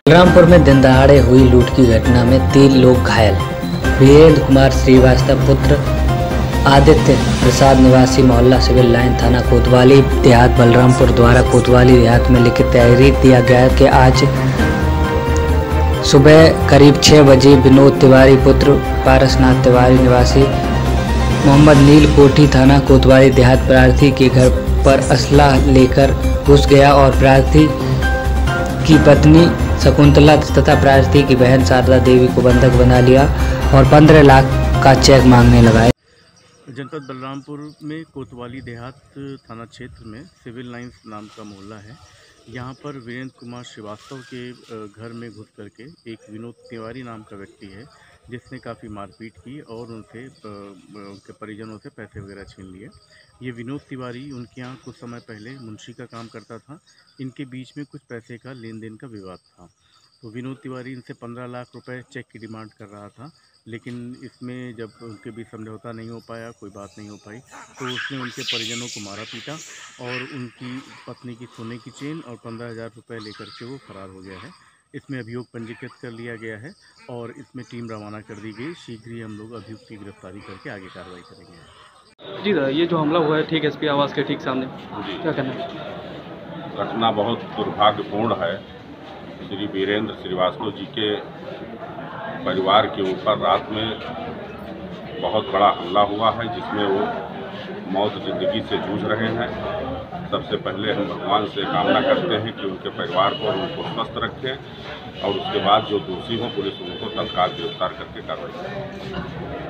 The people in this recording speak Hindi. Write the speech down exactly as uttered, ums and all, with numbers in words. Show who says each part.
Speaker 1: बलरामपुर में दिन दहाड़े हुई लूट की घटना में तीन लोग घायल। वीरेंद्र कुमार श्रीवास्तव पुत्र आदित्य प्रसाद निवासी मोहल्ला सिविल लाइन थाना कोतवाली देहात बलरामपुर द्वारा कोतवाली देहात में लिखित तहरीर दिया गया कि आज सुबह करीब छः बजे विनोद तिवारी पुत्र पारसनाथ तिवारी निवासी मोहम्मद नील कोठी थाना कोतवाली देहात प्रार्थी के घर पर असला लेकर घुस गया और प्रार्थी की पत्नी शकुंतला तथा प्रार्थी की बहन शारदा देवी को बंधक बना लिया और पंद्रह लाख का चेक मांगने लगा।
Speaker 2: जनपद बलरामपुर में कोतवाली देहात थाना क्षेत्र में सिविल लाइन्स नाम का मोहल्ला है। यहाँ पर वीरेंद्र कुमार श्रीवास्तव के घर में घुस करके एक विनोद तिवारी नाम का व्यक्ति है जिसने काफ़ी मारपीट की और उनसे उनके परिजनों से पैसे वगैरह छीन लिए। ये विनोद तिवारी उनके यहाँ कुछ समय पहले मुंशी का काम करता था। इनके बीच में कुछ पैसे का लेन देन का विवाद था। तो विनोद तिवारी इनसे पंद्रह लाख रुपए चेक की डिमांड कर रहा था, लेकिन इसमें जब उनके बीच समझौता नहीं हो पाया, कोई बात नहीं हो पाई, तो उसने उनके परिजनों को मारा पीटा और उनकी पत्नी की सोने की चेन और पंद्रह हज़ार रुपये लेकर के वो फरार हो गया है। इसमें अभियोग पंजीकृत कर लिया गया है और इसमें टीम रवाना कर दी गई। शीघ्र ही हम लोग अभियुक्त की गिरफ्तारी करके आगे कार्रवाई करेंगे।
Speaker 3: जी दादा, ये जो हमला हुआ है ठीक एस पी आवास के ठीक सामने, क्या कहना है?
Speaker 4: घटना बहुत दुर्भाग्यपूर्ण है। श्री वीरेंद्र श्रीवास्तव जी के परिवार के ऊपर रात में बहुत बड़ा हमला हुआ है जिसमें वो मौत ज़िंदगी से जूझ रहे हैं। सबसे पहले हम भगवान से कामना करते हैं कि उनके परिवार को और उनको स्वस्थ रखें और उसके बाद जो दोषी हों पुलिस उनको तत्काल गिरफ्तार करके कार्रवाई करे।